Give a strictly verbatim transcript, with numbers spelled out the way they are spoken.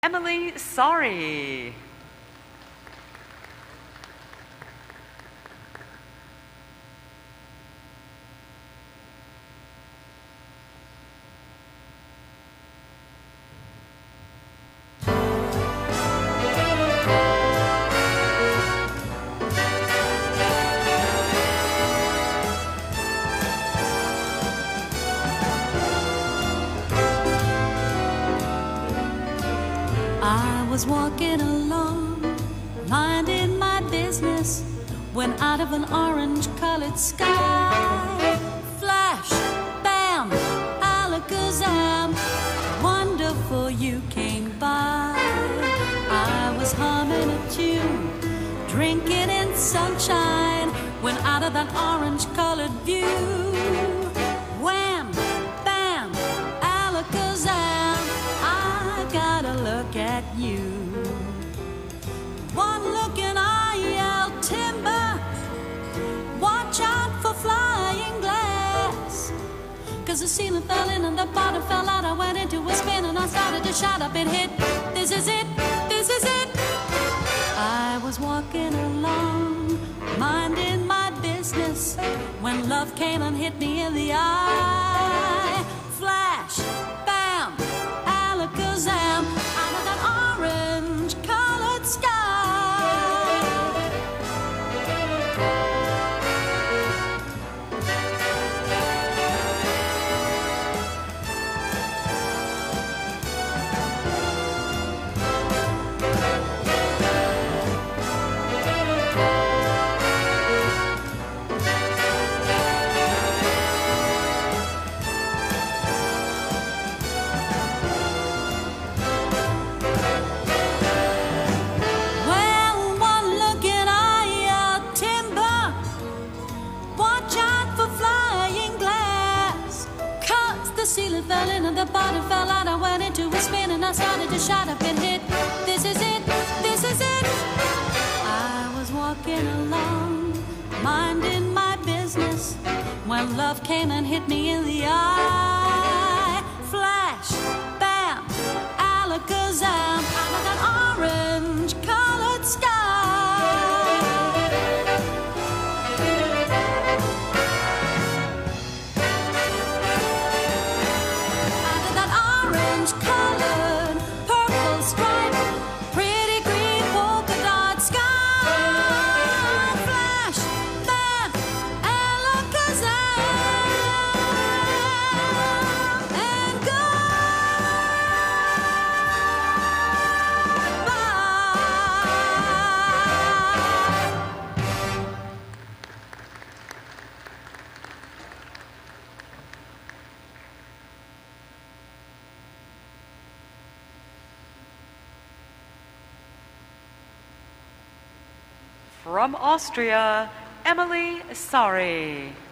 Emily Sorry. I was walking along, minding my business, when out of an orange-colored sky, flash, bam, alakazam, wonderful you came by. I was humming a tune, drinking in sunshine, when out of that orange-colored view, wham, bam, alakazam, I gotta look at you. One look and I yelled timber, watch out for flying glass, 'cause the ceiling fell in and the bottom fell out. I went into a spin and I started to shout up and hit, this is it, this is it. I was walking along, minding my business, when love came and hit me in the eye. Flash, bam, alakazam, out of that orange-colored sky. Ceiling fell in and the bottom fell out. I went into a spin and I started to shout up and hit, this is it, this is it. I was walking along, minding my business, when love came and hit me in the eye. Flash, bam, alakazam, out of that orange-colored sky. Colored, purple stripe, pretty green polka dot sky. Flash, bam, alakazam, and From Austria, Emily Sorry.